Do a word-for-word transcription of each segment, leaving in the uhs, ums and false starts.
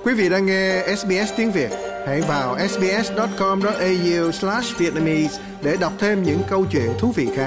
Quý vị đang nghe ét bê ét tiếng Việt. Hãy vào sbs chấm com chấm a u slash vietnamese để đọc thêm những câu chuyện thú vị khác.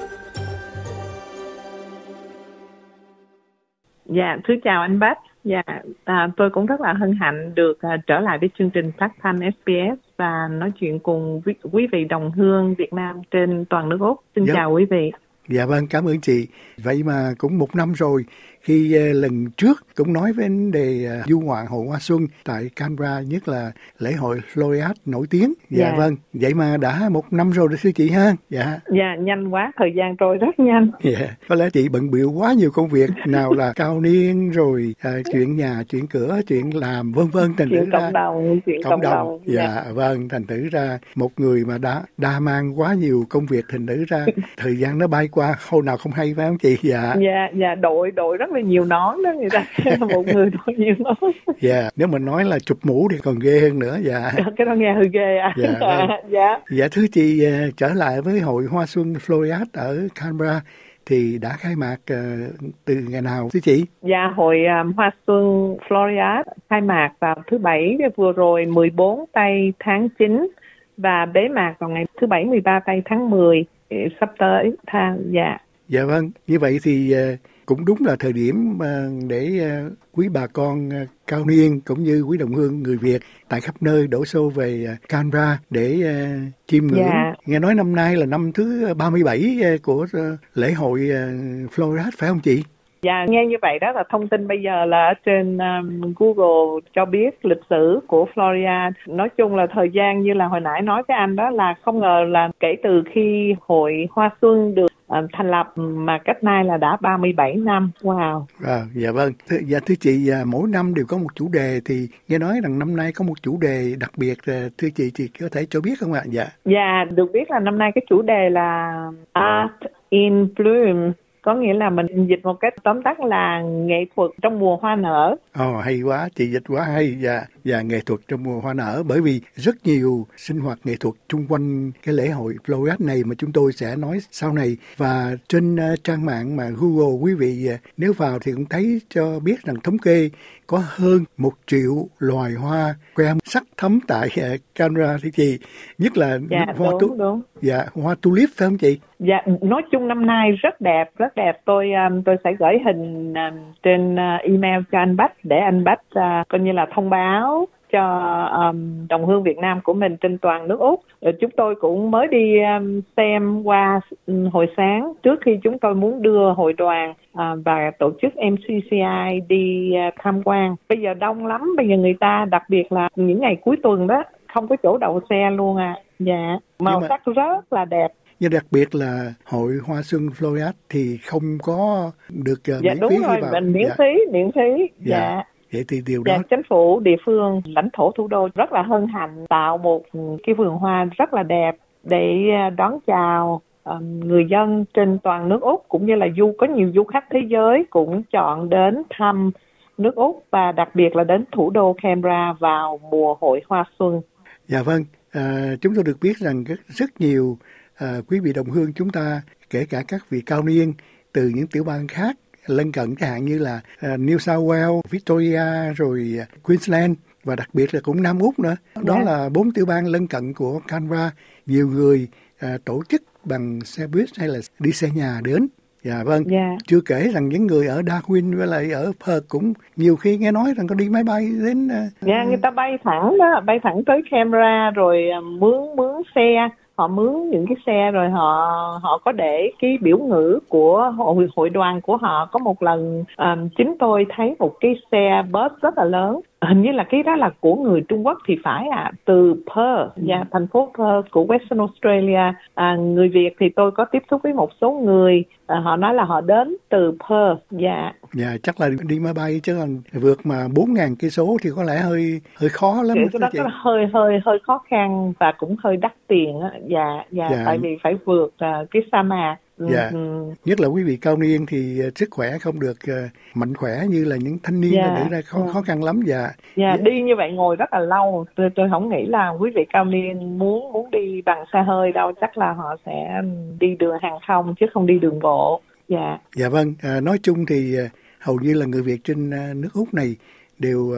Dạ, thưa chào anh Bách. Dạ, à, tôi cũng rất là hân hạnh được à, trở lại với chương trình phát thanh ét bê ét và nói chuyện cùng quý, quý vị đồng hương Việt Nam trên toàn nước Úc. Xin dạ. chào quý vị. Dạ vâng, cảm ơn chị. Vậy mà cũng một năm rồi khi uh, lần trước cũng nói về vấn đề uh, du ngoạn hội hoa xuân tại Canberra, nhất là lễ hội Floriade nổi tiếng. Dạ, dạ vâng, vậy mà đã một năm rồi đó thưa chị ha. Dạ. Dạ, nhanh quá, thời gian trôi rất nhanh. Dạ, có lẽ chị bận bịu quá nhiều công việc, nào là cao niên rồi uh, chuyện nhà, chuyện cửa, chuyện làm vân vân, thành chuyện thử cộng ra đồng, chuyện cộng, cộng đồng. đồng. Dạ, dạ, vâng, thành thử ra một người mà đã đa mang quá nhiều công việc, thành thử ra thời gian nó bay qua hồi nào không hay phải không chị? Dạ. Dạ, dạ đội đội rất là nhiều nón đó người ta. Một người đội nhiều nón. Dạ, nếu mà nói là chụp mũ thì còn ghê hơn nữa. Dạ. Cái đó nghe hơi ghê à. Dạ, vâng. dạ. Dạ thưa chị, trở lại với hội hoa xuân Floriade ở Canberra thì đã khai mạc uh, từ ngày nào thưa chị? Dạ, hội um, hoa xuân Floriade khai mạc vào thứ Bảy vừa rồi mười bốn tây tháng chín và bế mạc vào ngày thứ Bảy mười ba tây tháng mười sắp tới. Thang, dạ. Dạ vâng, như vậy thì uh, cũng đúng là thời điểm uh, để uh, quý bà con uh, cao niên cũng như quý đồng hương người Việt tại khắp nơi đổ xô về uh, Canberra để uh, chiêm ngưỡng. Dạ. Nghe nói năm nay là năm thứ ba mươi bảy uh, của uh, lễ hội uh, Floriade phải không chị? Dạ, nghe như vậy đó là thông tin bây giờ là ở trên um, Google cho biết lịch sử của Floriade. Nói chung là thời gian như là hồi nãy nói với anh đó là không ngờ là kể từ khi hội hoa xuân được uh, thành lập mà cách nay là đã ba mươi bảy năm. Wow. À, dạ vâng. Th- dạ thưa chị, mỗi năm đều có một chủ đề thì nghe nói rằng năm nay có một chủ đề đặc biệt, thưa chị, chị có thể cho biết không ạ? Dạ. Dạ, được biết là năm nay cái chủ đề là Art in Bloom. Có nghĩa là mình dịch một cách tóm tắt là nghệ thuật trong mùa hoa nở. Ồ, oh, hay quá, chị dịch quá hay. Dạ, dạ, nghệ thuật trong mùa hoa nở. Bởi vì rất nhiều sinh hoạt nghệ thuật chung quanh cái lễ hội Floriade này mà chúng tôi sẽ nói sau này. Và trên uh, trang mạng mà Google, quý vị uh, nếu vào thì cũng thấy cho biết rằng thống kê có hơn một triệu loài hoa que sắc thắm tại uh, Canberra thì chị, nhất là dạ, hoa đúng, tu- đúng. Dạ, hoa tulip phải không chị? Dạ, nói chung năm nay rất đẹp, rất đẹp. Tôi um, tôi sẽ gửi hình um, trên uh, email cho anh Bách để anh Bách uh, coi như là thông báo cho um, đồng hương Việt Nam của mình trên toàn nước Úc. Rồi chúng tôi cũng mới đi um, xem qua um, hồi sáng trước khi chúng tôi muốn đưa hội đoàn uh, và tổ chức em xê xê i đi uh, tham quan. Bây giờ đông lắm, bây giờ người ta đặc biệt là những ngày cuối tuần đó không có chỗ đậu xe luôn à. Dạ, màu mà... sắc rất là đẹp. Nhưng đặc biệt là hội hoa xuân Floriade thì không có được uh, dạ, miễn đúng phí rồi, vào. Mình miễn dạ. phí, miễn phí. Dạ. dạ. Vậy thì điều dạ, đó... chính phủ địa phương, lãnh thổ thủ đô rất là hân hạnh tạo một cái vườn hoa rất là đẹp để đón chào um, người dân trên toàn nước Úc, cũng như là du có nhiều du khách thế giới cũng chọn đến thăm nước Úc và đặc biệt là đến thủ đô Canberra vào mùa hội hoa xuân. Dạ vâng, à, chúng tôi được biết rằng rất, rất nhiều à, quý vị đồng hương chúng ta, kể cả các vị cao niên từ những tiểu bang khác lân cận, chẳng hạn như là uh, New South Wales, Victoria, rồi uh, Queensland và đặc biệt là cũng Nam Úc nữa. Yeah. Đó là bốn tiểu bang lân cận của Canberra. Nhiều người uh, tổ chức bằng xe buýt hay là đi xe nhà đến. Dạ vâng. Yeah. Chưa kể rằng những người ở Darwin với lại ở Perth cũng nhiều khi nghe nói rằng có đi máy bay đến. Uh, yeah, người ta bay thẳng đó, bay thẳng tới Canberra rồi uh, mướn mướn xe. Họ mướn những cái xe rồi họ họ có để cái biểu ngữ của hội, hội đoàn của họ. Có một lần um, chính tôi thấy một cái xe bus rất là lớn, hình như là cái đó là của người Trung Quốc thì phải à, từ Perth, ừ. yeah, thành phố Perth của Western Australia. À, người Việt thì tôi có tiếp xúc với một số người, à, họ nói là họ đến từ Perth. Dạ. Dạ, chắc là đi máy bay chứ còn vượt mà bốn ngàn cây số thì có lẽ hơi hơi khó lắm. Cái đó có hơi hơi hơi khó khăn và cũng hơi đắt tiền á. Dạ, dạ, dạ, tại vì phải vượt uh, cái sa mạc. Dạ. Ừ. Nhất là quý vị cao niên thì sức khỏe không được uh, mạnh khỏe như là những thanh niên, dạ. để ra khó, khó khăn lắm. Dạ. Dạ, dạ, đi như vậy ngồi rất là lâu. Tôi tôi không nghĩ là quý vị cao niên muốn muốn đi bằng xe hơi đâu, chắc là họ sẽ đi đường hàng không chứ không đi đường bộ. Dạ. Dạ vâng, à, nói chung thì uh, hầu như là người Việt trên uh, nước Úc này đều uh,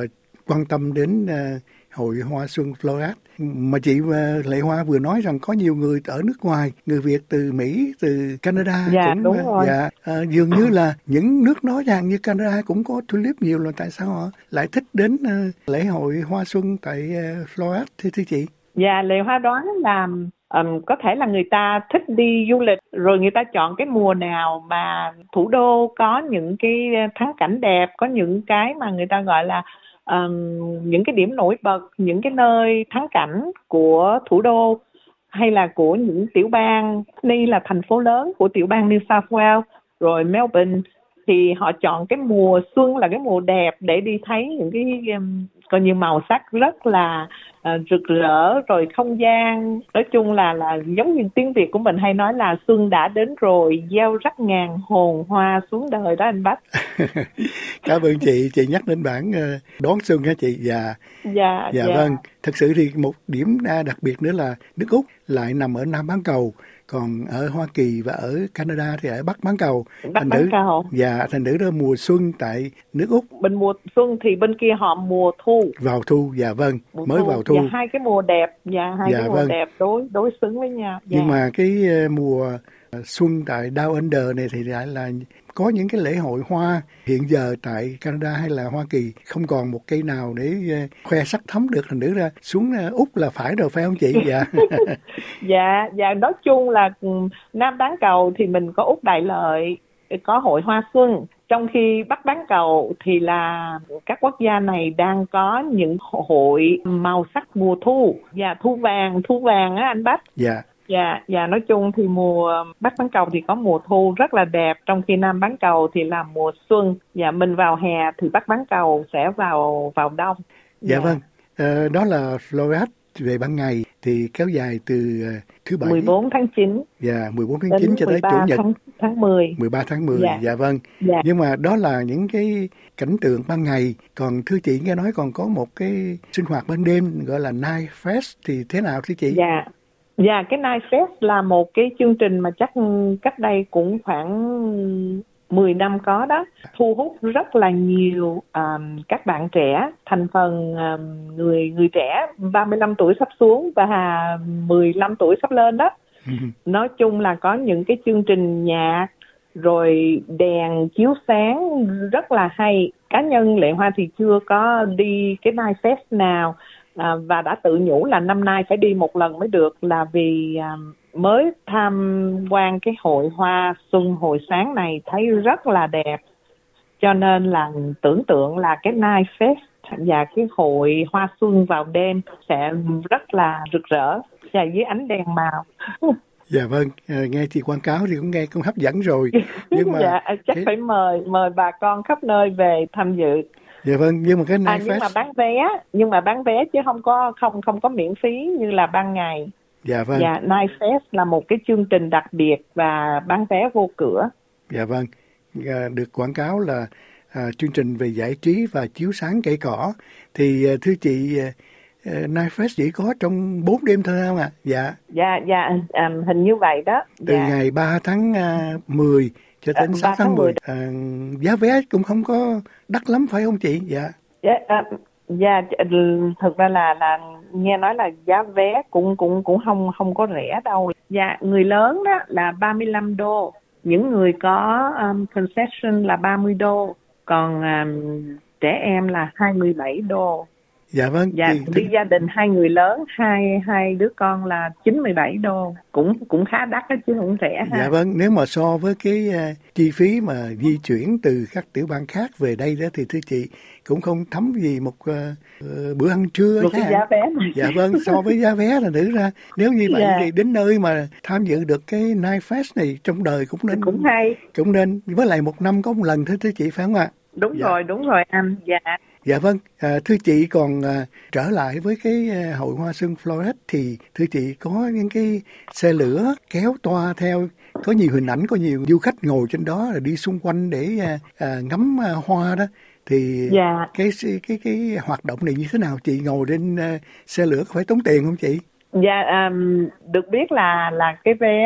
quan tâm đến uh, hội hoa xuân Floreat. Mà chị uh, Lệ Hoa vừa nói rằng có nhiều người ở nước ngoài, người Việt từ Mỹ, từ Canada dạ, cũng đúng rồi. dạ, uh, dường như là những nước nói rằng như Canada cũng có tulip nhiều, là tại sao họ lại thích đến uh, lễ hội hoa xuân tại uh, Floreat thưa thưa chị? Dạ, Lệ Hoa đoán là um, có thể là người ta thích đi du lịch, rồi người ta chọn cái mùa nào mà thủ đô có những cái thắng cảnh đẹp, có những cái mà người ta gọi là um, những cái điểm nổi bật, những cái nơi thắng cảnh của thủ đô hay là của những tiểu bang. Sydney là thành phố lớn của tiểu bang New South Wales, rồi Melbourne, thì họ chọn cái mùa xuân là cái mùa đẹp để đi thấy những cái um, coi như màu sắc rất là uh, rực rỡ, rồi không gian. Nói chung là là giống như tiếng Việt của mình hay nói là xuân đã đến rồi, gieo rắc ngàn hồn hoa xuống đời đó anh Bách. Cảm ơn chị, chị nhắc đến bản uh, đón xuân hả chị? Dạ, dạ, dạ, dạ vâng. Thực sự thì một điểm đặc biệt nữa là nước Úc lại nằm ở Nam bán cầu, còn ở Hoa Kỳ và ở Canada thì ở Bắc bán cầu. Bắc thành bán nữ, cầu. Dạ, thành nữ đó mùa xuân tại nước Úc. Bên mùa xuân thì bên kia họ mùa thu. Vào thu, dạ vâng, mùa mới thu. vào thu. Dạ, hai cái mùa đẹp, dạ hai dạ, cái mùa vâng. đẹp đối đối xứng với nhau. Dạ. Nhưng mà cái uh, mùa uh, xuân tại Down Under này thì lại là có những cái lễ hội hoa hiện giờ tại Canada hay là Hoa Kỳ không còn một cây nào để uh, khoe sắc thắm được, thành nữ ra xuống uh, Úc là phải rồi phải không chị? Dạ. dạ, dạ nói chung là Nam bán cầu thì mình có Úc Đại Lợi, có hội hoa xuân. Trong khi Bắc bán cầu thì là các quốc gia này đang có những hội màu sắc mùa thu, và thu vàng, thu vàng á anh Bách. Dạ. Dạ, dạ nói chung thì mùa Bắc bán cầu thì có mùa thu rất là đẹp, trong khi Nam bán cầu thì là mùa xuân. Dạ, mình vào hè thì Bắc bán cầu sẽ vào vào đông. Dạ, dạ. vâng, à, đó là Floreat về ban ngày thì kéo dài từ uh, thứ bảy mười bốn tháng chín. Dạ, mười bốn tháng chín cho tới chủ nhật tháng, tháng mười. mười ba tháng mười. Dạ, dạ vâng. Dạ. Nhưng mà đó là những cái cảnh tượng ban ngày. Còn thưa chị nghe nói còn có một cái sinh hoạt ban đêm gọi là Night Fest thì thế nào thưa chị? Dạ. Dạ, cái Night Fest là một cái chương trình mà chắc cách đây cũng khoảng mười năm có đó, thu hút rất là nhiều um, các bạn trẻ, thành phần um, người người trẻ ba mươi lăm tuổi sắp xuống và mười lăm tuổi sắp lên đó. Nói chung là có những cái chương trình nhạc rồi đèn chiếu sáng rất là hay. Cá nhân Lệ Hoa thì chưa có đi cái Night Fest nào, à, và đã tự nhủ là năm nay phải đi một lần mới được, là vì à, mới tham quan cái hội hoa xuân hồi sáng này thấy rất là đẹp, cho nên là tưởng tượng là cái Night Fest và cái hội hoa xuân vào đêm sẽ rất là rực rỡ và dưới ánh đèn màu. Dạ vâng, à, nghe chị quảng cáo thì cũng nghe cũng hấp dẫn rồi. Nhưng mà dạ, chắc cái... phải mời mời bà con khắp nơi về tham dự. Dạ vâng, nhưng mà cái Night à, Fest... nhưng mà bán vé, nhưng mà bán vé chứ không có không không có miễn phí như là ban ngày. Dạ vâng. Dạ, Night Fest là một cái chương trình đặc biệt và bán vé vô cửa. Dạ vâng, à, được quảng cáo là à, chương trình về giải trí và chiếu sáng cây cỏ. Thì à, thưa chị, à, Night Fest chỉ có trong bốn đêm thôi không ạ? À? Dạ. Dạ, dạ, à, hình như vậy đó. Từ dạ. ngày ba tháng mười cho đến à, sáu tháng mười. À, giá vé cũng không có đắt lắm phải không chị? Dạ. Dạ, à, dạ thực ra là là nghe nói là giá vé cũng cũng cũng không không có rẻ đâu. Dạ, người lớn đó là ba mươi lăm đô, những người có um, concession là ba mươi đô, còn um, trẻ em là hai mươi bảy đô. Dạ vâng. Dạ, thì, đi thì... gia đình hai người lớn, hai hai đứa con là chín mươi bảy đô, cũng cũng khá đắt đó chứ không rẻ ha. Dạ vâng, nếu mà so với cái uh, chi phí mà di chuyển từ các tiểu bang khác về đây đó thì thưa chị cũng không thấm gì một uh, uh, bữa ăn trưa. Một cái giá vé này. Dạ vâng, so với giá vé là nữ ra nếu như vậy dạ. thì đến nơi mà tham dự được cái Night Fest này trong đời cũng nên cũng hay, cũng nên với lại một năm có một lần thôi thưa chị phải không ạ? Đúng dạ. rồi, đúng rồi anh. Dạ. Dạ vâng, à, thưa chị còn à, trở lại với cái à, hội hoa xuân Floreat thì thưa chị có những cái xe lửa kéo toa theo, có nhiều hình ảnh, có nhiều du khách ngồi trên đó là đi xung quanh để à, à, ngắm à, hoa đó. Thì dạ. cái, cái cái cái hoạt động này như thế nào chị? Ngồi trên à, xe lửa có phải tốn tiền không chị? Dạ, um, được biết là là cái vé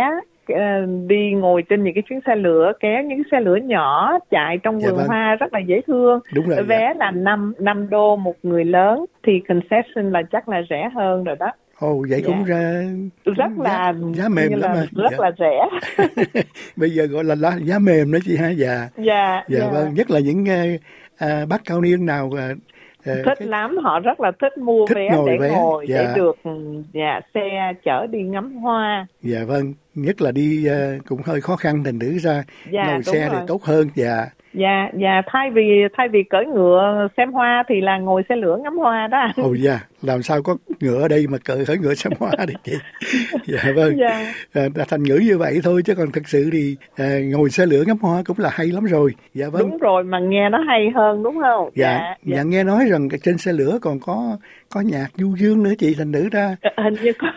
đi ngồi trên những cái chuyến xe lửa, kéo những xe lửa nhỏ chạy trong Dạ vườn vâng. hoa rất là dễ thương. Đúng rồi, Vé dạ. là năm năm đô một người lớn, thì concession là chắc là rẻ hơn rồi đó. Ồ, vậy Dạ. cũng ra Rất giá, là giá mềm như lắm là mà. rất Dạ. là rẻ. Bây giờ gọi là lá, giá mềm đó chị ha. Dạ. Dạ, Dạ dạ. vâng, nhất là những uh, uh, bác cao niên nào uh, thích cái, lắm, họ rất là thích mua thích vé ngồi để vé. ngồi, Dạ. để được dạ, xe chở đi ngắm hoa. Dạ vâng, nhất là đi uh, cũng hơi khó khăn, thành thử ra Dạ, ngồi xe rồi. thì tốt hơn. Dạ. Dạ, dạ, thay vì thay vì cưỡi ngựa xem hoa thì là ngồi xe lửa ngắm hoa đó. Ồ dạ, làm sao có ngựa ở đây mà cỡ khởi ngựa xem hoa được chị. Dạ vâng, Dạ. À, thành ngữ như vậy thôi, chứ còn thực sự thì à, ngồi xe lửa ngắm hoa cũng là hay lắm rồi. Dạ vâng. Đúng rồi, mà nghe nó hay hơn đúng không? Dạ, Dạ, dạ. dạ. Nghe nói rằng trên xe lửa còn có có nhạc du dương nữa chị, thành thử ra. Hình như có.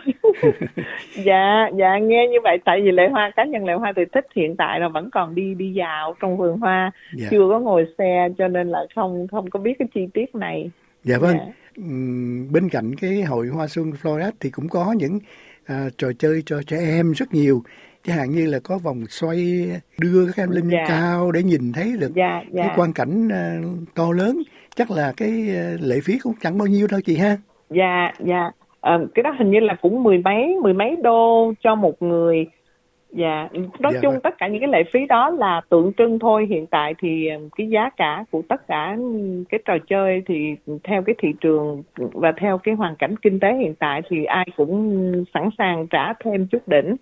Dạ, dạ, nghe như vậy, tại vì Lệ Hoa, cá nhân Lệ Hoa thì thích, hiện tại là vẫn còn đi đi dạo trong vườn hoa, Dạ. chưa có ngồi xe, cho nên là không không có biết cái chi tiết này. Dạ vâng. Dạ. Uhm, bên cạnh cái hội hoa xuân Florida thì cũng có những à, trò chơi cho trẻ em rất nhiều, chẳng hạn như là có vòng xoay đưa các em lên Dạ. cao để nhìn thấy được Dạ, dạ. cái quang cảnh uh, to lớn. Chắc là cái uh, lệ phí cũng chẳng bao nhiêu đâu chị ha. Dạ, dạ. À, cái đó hình như là cũng mười mấy mười mấy đô cho một người. Dạ, nói Dạ chung vâng. tất cả những cái lệ phí đó là tượng trưng thôi. Hiện tại thì cái giá cả của tất cả cái trò chơi thì theo cái thị trường và theo cái hoàn cảnh kinh tế hiện tại thì ai cũng sẵn sàng trả thêm chút đỉnh.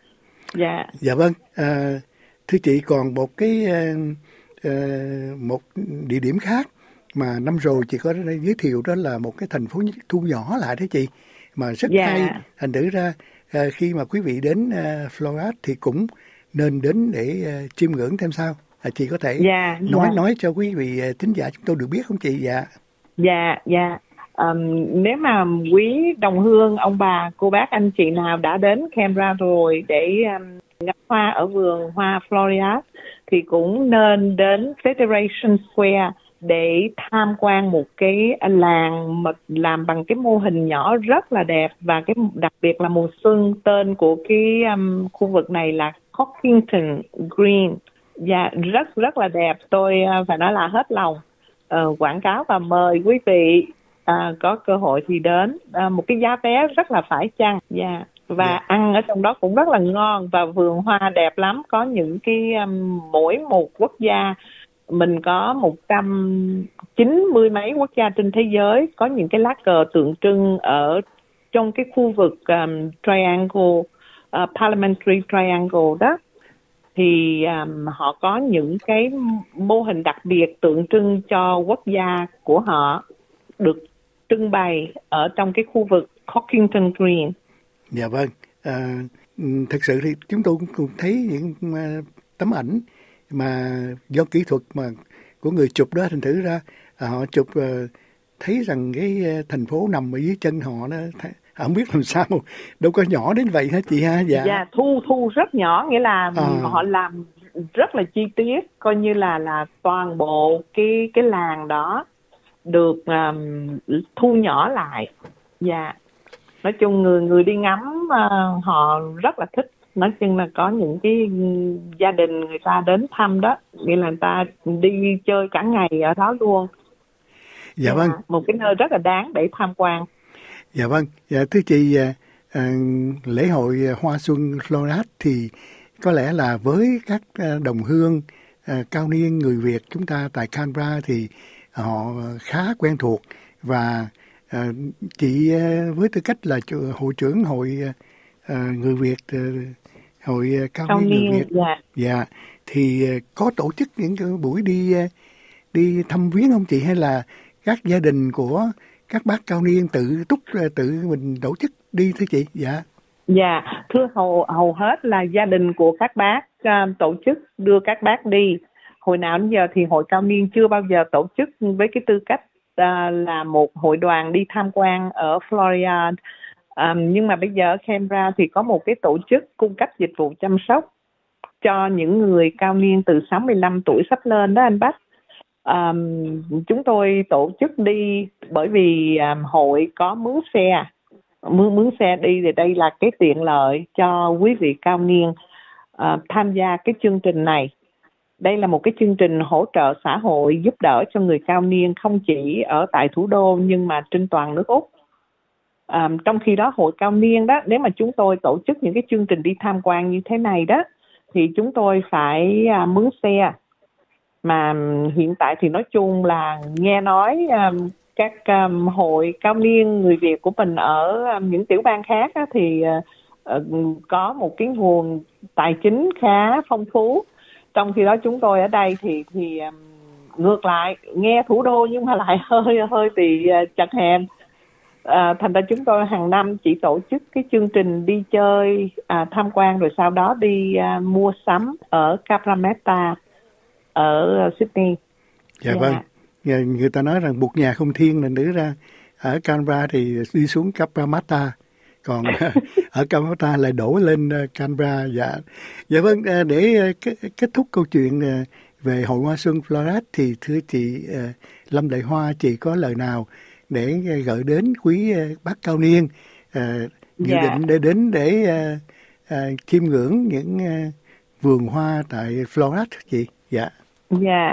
Dạ. Dạ vâng. À, thưa chị, còn một cái uh, uh, một địa điểm khác mà năm rồi chị có giới thiệu, đó là một cái thành phố thu nhỏ lại đó chị, mà rất Dạ. hay. Thành thử ra uh, khi mà quý vị đến uh, Florida thì cũng nên đến để uh, chiêm ngưỡng thêm sao. À, chị có thể Dạ, nói dạ. nói cho quý vị uh, thính giả chúng tôi được biết không chị? Dạ. Dạ, dạ. Um, nếu mà quý đồng hương, ông bà, cô bác, anh chị nào đã đến Canberra rồi để um, ngắm hoa ở vườn hoa Florida thì cũng nên đến Federation Square để tham quan một cái làng mà làm bằng cái mô hình nhỏ rất là đẹp, và cái đặc biệt là mùa xuân, tên của cái um, khu vực này là Cockington Green. Dạ, rất rất là đẹp, tôi uh, phải nói là hết lòng uh, quảng cáo và mời quý vị uh, có cơ hội thì đến. Uh, một cái giá vé rất là phải chăng. Dạ. Yeah. Và yeah. ăn ở trong đó cũng rất là ngon, và vườn hoa đẹp lắm, có những cái um, mỗi một quốc gia mình có một trăm chín mươi mấy quốc gia trên thế giới, có những cái lá cờ tượng trưng ở trong cái khu vực um, Triangle, uh, Parliamentary Triangle đó, thì um, họ có những cái mô hình đặc biệt tượng trưng cho quốc gia của họ được trưng bày ở trong cái khu vực Cockington Green. Dạ vâng. À, thực sự thì chúng tôi cũng thấy những uh, tấm ảnh mà do kỹ thuật mà của người chụp đó, thành thử ra à, họ chụp uh, thấy rằng cái uh, thành phố nằm ở dưới chân họ đó, th- không biết làm sao, đâu có nhỏ đến vậy hả chị ha? Dạ. Dạ, thu thu rất nhỏ, nghĩa là à. họ làm rất là chi tiết, coi như là là toàn bộ cái cái làng đó được um, thu nhỏ lại. Dạ. Nói chung người người đi ngắm uh, họ rất là thích. Nói chung là có những cái gia đình người ta đến thăm đó, nghĩa là người ta đi chơi cả ngày ở đó luôn. Dạ vâng. Một cái nơi rất là đáng để tham quan. Dạ vâng. Dạ, thưa chị, à, lễ hội Hoa Xuân Florida thì có lẽ là với các đồng hương à, cao niên người Việt chúng ta tại Canberra thì họ khá quen thuộc, và à, chị với tư cách là hội trưởng hội à, người Việt, hội cao, cao niên người Việt, dạ. Dạ, thì có tổ chức những cái buổi đi đi thăm viếng không chị, hay là các gia đình của các bác cao niên tự túc tự mình tổ chức đi thưa chị? Dạ. Dạ, thưa hầu hầu hết là gia đình của các bác uh, tổ chức đưa các bác đi. Hồi nào đến giờ thì hội cao niên chưa bao giờ tổ chức với cái tư cách uh, là một hội đoàn đi tham quan ở Florida. Um, nhưng mà bây giờ ở Canberra thì có một cái tổ chức cung cấp dịch vụ chăm sóc cho những người cao niên từ sáu mươi lăm tuổi sắp lên đó anh Bách. Um, chúng tôi tổ chức đi bởi vì um, hội có mướn xe, mướn mướn xe đi, thì đây là cái tiện lợi cho quý vị cao niên. uh, tham gia cái chương trình này. Đây là một cái chương trình hỗ trợ xã hội giúp đỡ cho người cao niên không chỉ ở tại thủ đô nhưng mà trên toàn nước Úc. À, trong khi đó hội cao niên đó, nếu mà chúng tôi tổ chức những cái chương trình đi tham quan như thế này đó thì chúng tôi phải à, mướn xe. Mà hiện tại thì nói chung là nghe nói um, các um, hội cao niên người Việt của mình ở um, những tiểu bang khác á, thì uh, uh, có một cái nguồn tài chính khá phong phú. Trong khi đó chúng tôi ở đây thì thì um, ngược lại, nghe thủ đô nhưng mà lại hơi hơi bị uh, chật hẹp. À, thành ra chúng tôi hàng năm chỉ tổ chức cái chương trình đi chơi, à, tham quan rồi sau đó đi à, mua sắm ở Cabramatta ở uh, Sydney. Dạ yeah. Vâng, người ta nói rằng một nhà không thiên, nên nữ ra ở Canberra thì đi xuống Cabramatta, còn ở Cabramatta lại đổ lên Canberra. Dạ, dạ vâng, để kết thúc câu chuyện về hội hoa xuân Florida thì thưa chị Lâm Đại Hoa, chị có lời nào để gửi đến quý bác cao niên dự yeah. định để đến để chiêm ngưỡng những vườn hoa tại Florida chị? Dạ. Dạ,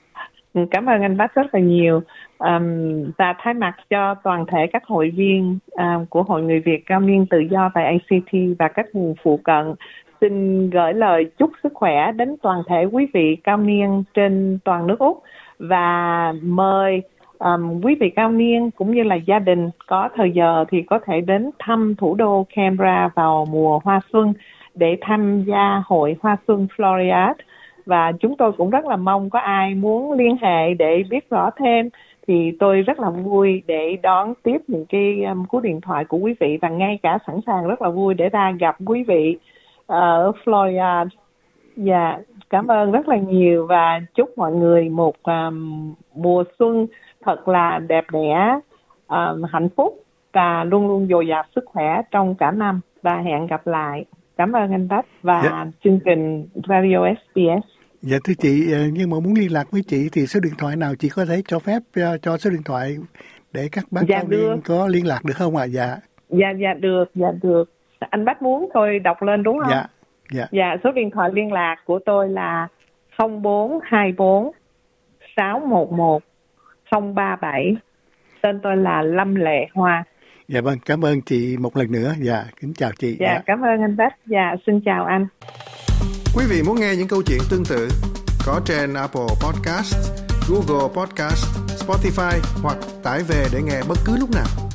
cảm ơn anh Bách rất là nhiều. Um, và thay mặt cho toàn thể các hội viên um, của Hội Người Việt Cao niên Tự do tại a xê tê và các vùng phụ cận, xin gửi lời chúc sức khỏe đến toàn thể quý vị cao niên trên toàn nước Úc, và mời um, quý vị cao niên cũng như là gia đình có thời giờ thì có thể đến thăm thủ đô Canberra vào mùa hoa xuân để tham gia hội hoa xuân Florida. Và chúng tôi cũng rất là mong có ai muốn liên hệ để biết rõ thêm thì tôi rất là vui để đón tiếp những cái um, cú điện thoại của quý vị, và ngay cả sẵn sàng rất là vui để ra gặp quý vị ở Florida. Dạ, cảm ơn rất là nhiều và chúc mọi người một um, mùa xuân thật là đẹp đẽ, um, hạnh phúc và luôn luôn dồi dào sức khỏe trong cả năm, và hẹn gặp lại. Cảm ơn anh Bách và yeah. chương trình Radio ét bê ét. Dạ thưa chị, nhưng mà muốn liên lạc với chị thì số điện thoại nào chị có thể cho phép cho số điện thoại để các bác dạ cao niên có liên lạc được không ạ? À? Dạ. Dạ dạ được, dạ được. Anh Bách muốn tôi đọc lên đúng không? Dạ. Dạ. Dạ, số điện thoại liên lạc của tôi là không bốn hai bốn sáu một một không ba bảy. Tên tôi là Lâm Lệ Hoa. Dạ vâng, cảm ơn chị một lần nữa. Dạ, kính chào chị. Dạ, dạ. Cảm ơn anh Bách. Dạ, xin chào anh. Quý vị muốn nghe những câu chuyện tương tự có trên Apple Podcast, Google Podcast, Spotify hoặc tải về để nghe bất cứ lúc nào.